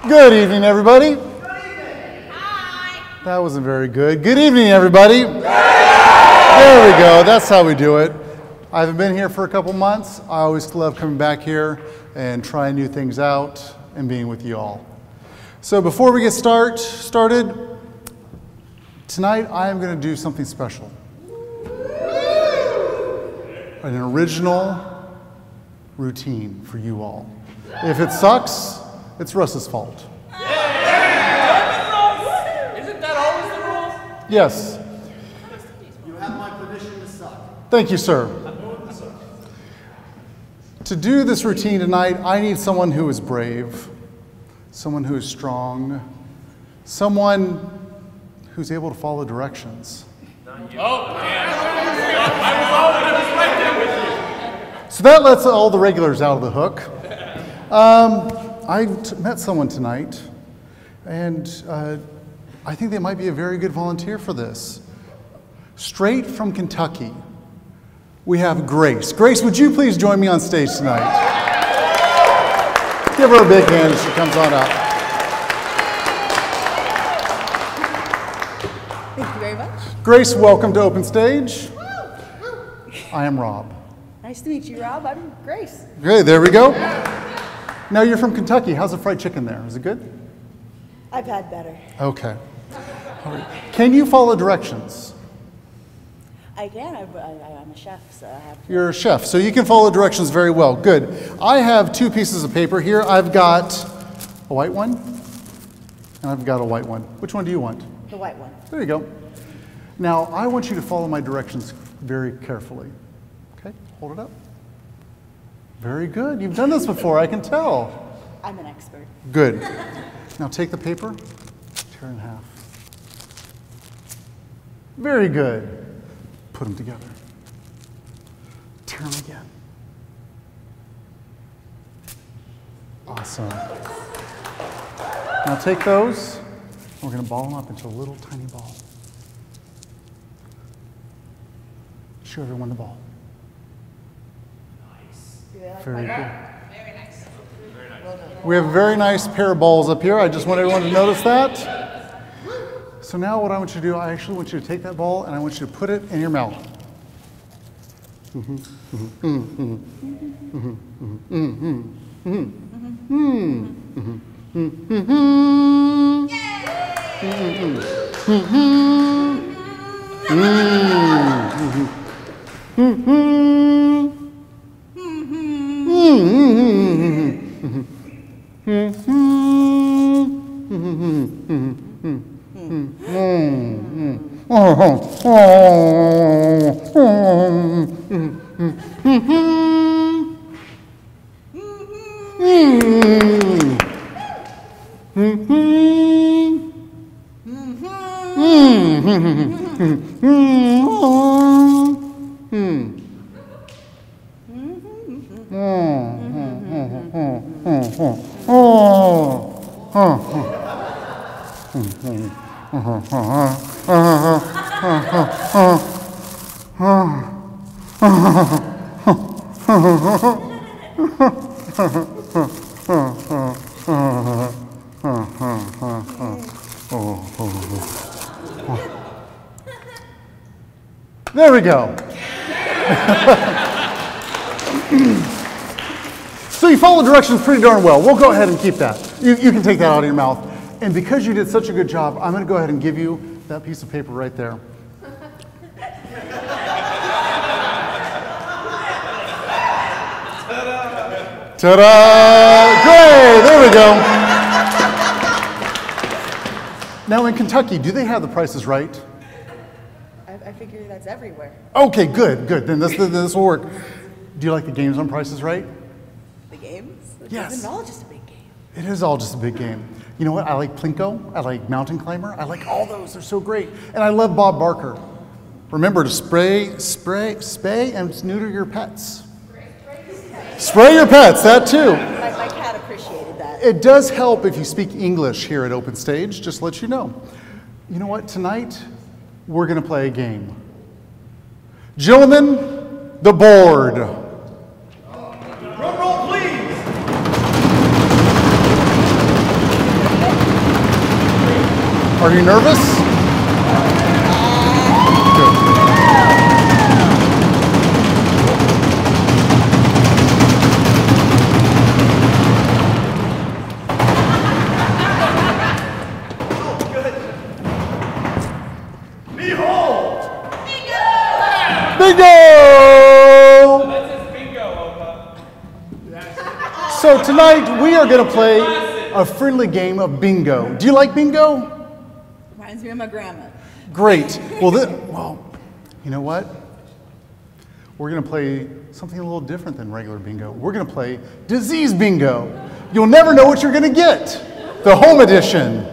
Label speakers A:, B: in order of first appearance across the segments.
A: Good evening, everybody.
B: Good evening.
C: Hi.
A: That wasn't very good. Good evening, everybody. There we go. That's how we do it. I haven't been here for a couple months. I always love coming back here and trying new things out and being with you all. So before we get started, tonight I am going to do something special. An original routine for you all. If it sucks, it's Russ's fault.
B: Isn't that always the rule?
A: Yes.
D: You have my permission to suck.
A: Thank you, sir. To do this routine tonight, I need someone who is brave, someone who is strong, someone who's able to follow directions.
B: Oh, man. I was right there with you.
A: So that lets all the regulars out of the hook. I met someone tonight, and I think they might be a very good volunteer for this. Straight from Kentucky, we have Grace. Grace, would you please join me on stage tonight? Give her a big hand as she comes on up.
E: Thank you very much.
A: Grace, welcome to Open Stage. I am Rob.
E: Nice to meet you, Rob. I'm Grace.
A: Okay, there we go. Now you're from Kentucky. How's the fried chicken there? Is it good?
E: I've had better.
A: Okay. All right. Can you follow directions?
E: I can. I'm a chef, so I have to.
A: You're a chef, so you can follow directions very well. Good. I have two pieces of paper here. I've got a white one, and I've got a white one. Which one do you want?
E: The white one.
A: There you go. Now, I want you to follow my directions very carefully. Okay, hold it up. Very good. You've done this before, I can tell.
E: I'm an expert.
A: Good. Now take the paper, tear it in half. Very good. Put them together. Tear them again. Awesome. Now take those, we're going to ball them up into a little tiny ball. Show everyone the ball. Very good.
C: Very nice.
A: We have a very nice pair of balls up here. I just want everyone to notice that. So now what I want you to do, I actually want you to take that ball and I want you to put it in your mouth. There we go. So you follow directions pretty darn well. We'll go ahead and keep that. You can take that out of your mouth. And because you did such a good job, I'm going to go ahead and give you that piece of paper right there. Ta-da! Great! There we go. Now in Kentucky, do they have the prices right?
E: I figure that's everywhere.
A: Okay, good, good. Then this will work. Do you like the games on Price is Right?
E: The games?
A: Yes.
E: Isn't it all just a big game?
A: It is all just a big game. You know what? I like Plinko. I like Mountain Climber. I like all those. They're so great. And I love Bob Barker. Remember to spay and neuter your pets. Spray your pets, that too.
E: My cat appreciated that.
A: It does help if you speak English here at Open Stage, just to let you know. You know what? Tonight, we're going to play a game. Gentlemen, the board.
B: Drum roll, please.
A: Are you nervous? Good. Bingo!
B: That's his bingo, Opa.
A: So tonight we are going to play a friendly game of bingo. Do you like bingo?
E: Reminds me of my grandma.
A: Great. Well, you know what? We're going to play something a little different than regular bingo. We're going to play disease bingo. You'll never know what you're going to get. The home edition.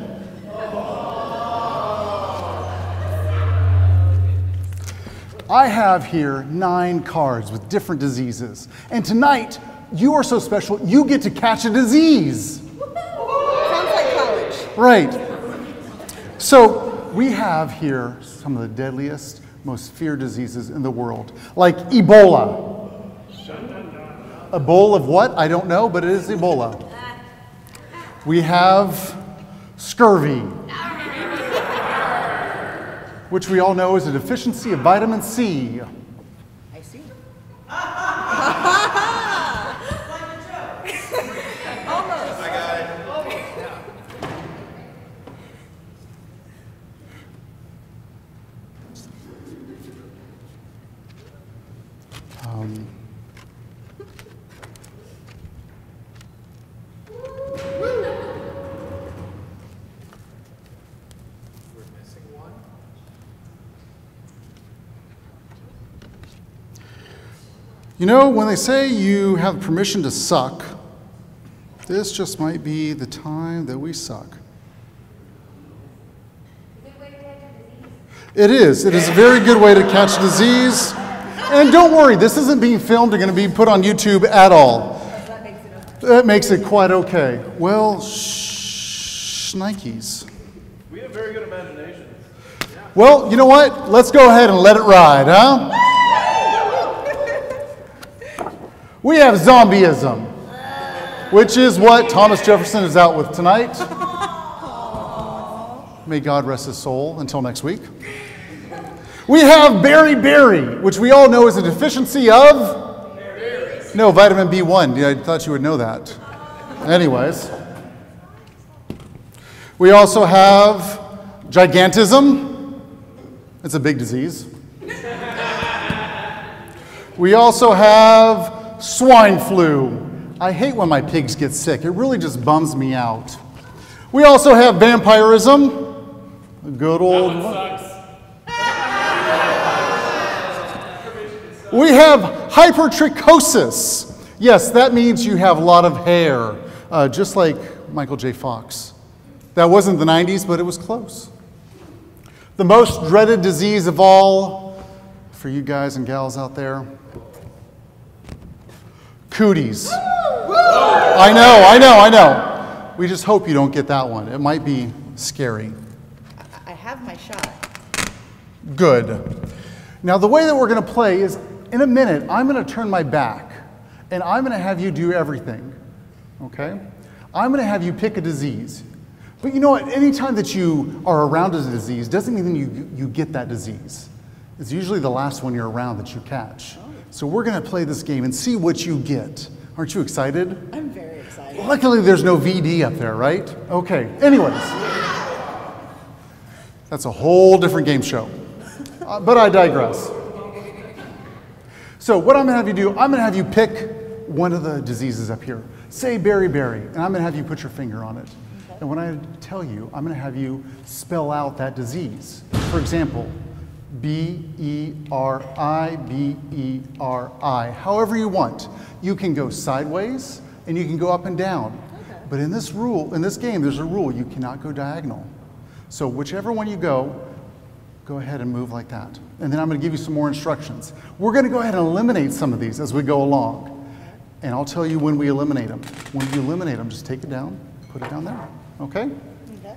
A: I have here 9 cards with different diseases. And tonight, you are so special, you get to catch a disease.
E: Sounds like college.
A: Right. So we have here some of the deadliest, most feared diseases in the world, like Ebola. Ebola of what? I don't know, but it is Ebola. We have scurvy, which we all know is a deficiency of vitamin C.
E: I see. Almost.
D: I got it.
A: You know, when they say you have permission to suck, this just might be the time that we suck. It is. It is a very good way to catch disease. And don't worry, this isn't being filmed or going to be put on YouTube at all. That makes it quite okay. Well, shnikes.
B: We have very good imaginations.
A: Well, you know what? Let's go ahead and let it ride, huh? We have zombieism, which is what Thomas Jefferson is out with tonight. May God rest his soul until next week. We have beriberi, which we all know is a deficiency of? No, vitamin B1. Yeah, I thought you would know that. Anyways. We also have gigantism. It's a big disease. We also have swine flu. I hate when my pigs get sick. It really just bums me out. We also have vampirism. A good old
B: That one sucks.
A: We have hypertrichosis. Yes, that means you have a lot of hair, just like Michael J. Fox. That wasn't the 90s, but it was close. The most dreaded disease of all, for you guys and gals out there, cooties. I know. We just hope you don't get that one. It might be scary.
E: I have my shot.
A: Good. Now the way that we're going to play is, in a minute, I'm going to turn my back, and I'm going to have you do everything, okay? I'm going to have you pick a disease. But you know what? Anytime that you are around a disease doesn't mean you get that disease. It's usually the last one you're around that you catch. So we're going to play this game and see what you get. Aren't you excited?
E: I'm very excited.
A: Luckily, there's no VD up there, right? Okay, anyways. That's a whole different game show. But I digress. So what I'm going to have you do, I'm going to have you pick one of the diseases up here. Say beriberi, and I'm going to have you put your finger on it. Okay. And when I tell you, I'm going to have you spell out that disease. For example, B-E-R-I, B-E-R-I. However you want. You can go sideways, and you can go up and down. Okay. But in this game, there's a rule. You cannot go diagonal. So whichever one you go ahead and move like that. And then I'm going to give you some more instructions. We're going to go ahead and eliminate some of these as we go along. And I'll tell you when we eliminate them. When you eliminate them, just take it down, put it down there. Okay?
E: Okay.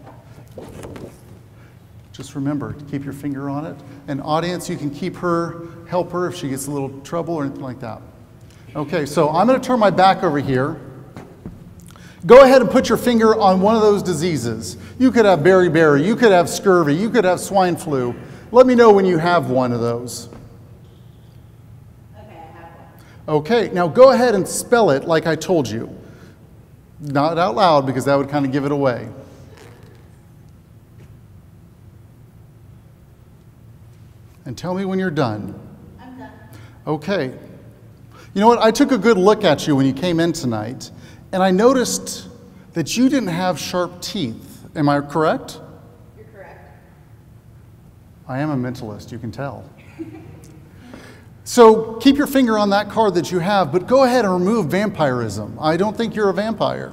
A: Just remember to keep your finger on it. And audience, you can help her if she gets a little trouble or anything like that. Okay, so I'm going to turn my back over here. Go ahead and put your finger on one of those diseases. You could have beriberi, you could have scurvy, you could have swine flu. Let me know when you have one of those.
E: Okay, I have one.
A: Okay, now go ahead and spell it like I told you. Not out loud because that would kind of give it away. And tell me when you're done.
E: I'm done.
A: Okay. You know what? I took a good look at you when you came in tonight, and I noticed that you didn't have sharp teeth. Am I correct?
E: You're correct.
A: I am a mentalist, you can tell. So keep your finger on that card that you have, but go ahead and remove vampirism. I don't think you're a vampire.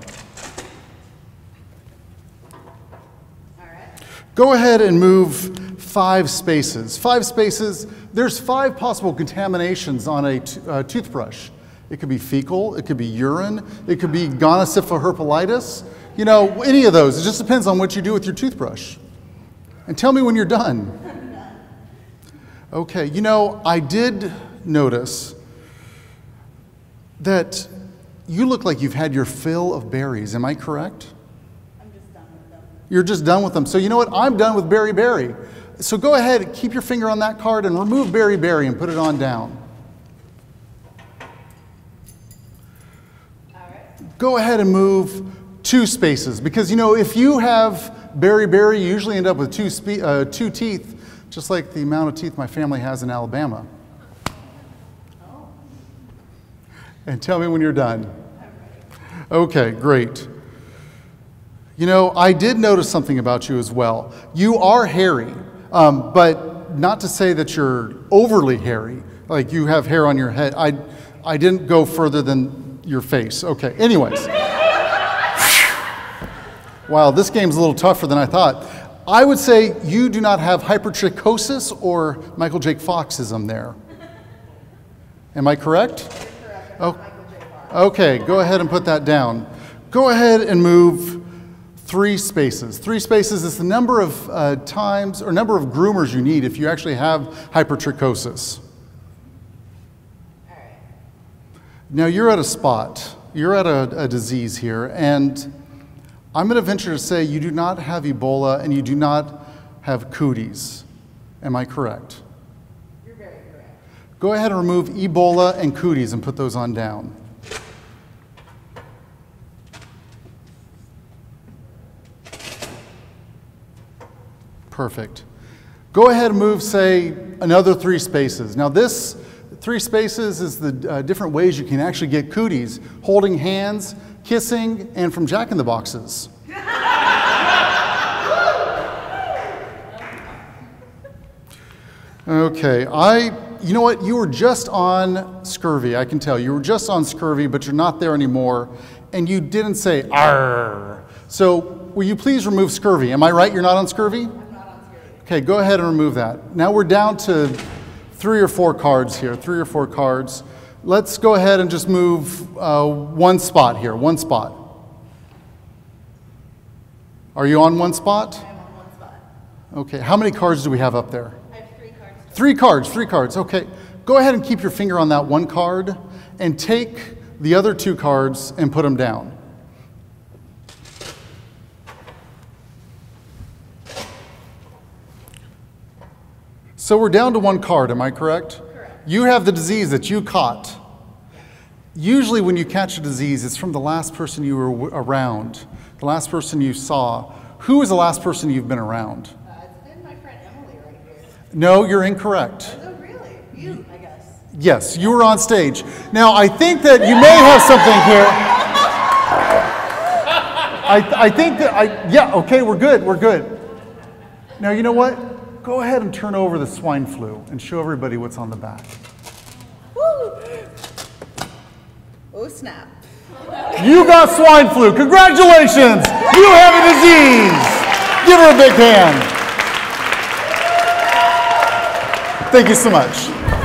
E: All right.
A: Go ahead and move 5 spaces. 5 spaces, there's 5 possible contaminations on a toothbrush. It could be fecal, it could be urine, it could be gonosyphoherpelitis. You know, any of those. It just depends on what you do with your toothbrush. And tell me when you're done. Okay, you know, I did notice that you look like you've had your fill of berries. Am I correct?
E: I'm just done with them.
A: You're just done with them. So you know what? I'm done with beriberi. So go ahead and keep your finger on that card and remove beriberi and put it on down.
E: All right.
A: Go ahead and move 2 spaces because, you know, if you have beriberi, you usually end up with 2 teeth, just like the amount of teeth my family has in Alabama.
E: Oh.
A: And tell me when you're done. Okay, great. You know, I did notice something about you as well. You are hairy, but not to say that you're overly hairy, like you have hair on your head. I didn't go further than your face. Okay, anyways. Wow, this game's a little tougher than I thought. I would say you do not have hypertrichosis or Michael J. Foxism there. Am I correct?
E: Correct.
A: Oh,
E: Michael J. Fox.
A: okay, go ahead and put that down. Go ahead and move 3 spaces. 3 spaces is the number of times or number of groomers you need if you actually have hypertrichosis.
E: All right.
A: Now you're at a spot. You're at a disease here, and I'm going to venture to say you do not have Ebola and you do not have cooties. Am I correct?
E: You're very correct.
A: Go ahead and remove Ebola and cooties and put those on down. Perfect. Go ahead and move, say, another 3 spaces. Now this 3 spaces is the different ways you can actually get cooties: holding hands, kissing, and from Jack in the Boxes. Okay, you know what? You were just on scurvy. I can tell you were just on scurvy, but you're not there anymore, and you didn't say "arr." So, will you please remove scurvy? Am I right? You're not on scurvy?
E: I'm not on scurvy.
A: Okay, go ahead and remove that. Now we're down to 3 or 4 cards here. 3 or 4 cards. Let's go ahead and just move 1 spot here. 1 spot. Are you on 1 spot?
E: I'm on 1 spot.
A: Okay. How many cards do we have up there?
E: I have 3 cards.
A: 3 cards. 3 cards. Okay. Go ahead and keep your finger on that 1 card and take the other 2 cards and put them down. So we're down to 1 card, am I correct?
E: Correct.
A: You have the disease that you caught. Usually when you catch a disease, it's from the last person you were around, the last person you saw. Who is the last person you've been around?
E: It's been my friend Emily right here.
A: No, you're incorrect.
E: Oh, really? You, I guess.
A: Yes, you were on stage. Now, I think that you may have something here. I think that, yeah, okay, we're good, we're good. Now, you know what? Go ahead and turn over the swine flu and show everybody what's on the back.
E: Woo! Oh, snap.
A: You got swine flu. Congratulations! You have a disease. Give her a big hand. Thank you so much.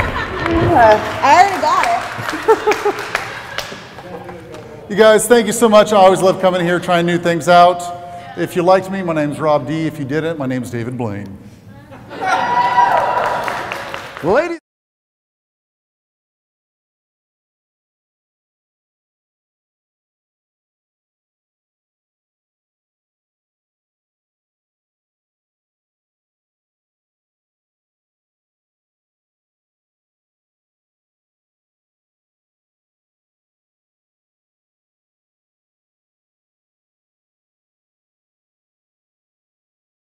E: I already got it.
A: You guys, thank you so much. I always love coming here, trying new things out. If you liked me, my name's Rob D. If you didn't, my name's David Blaine. Ladies.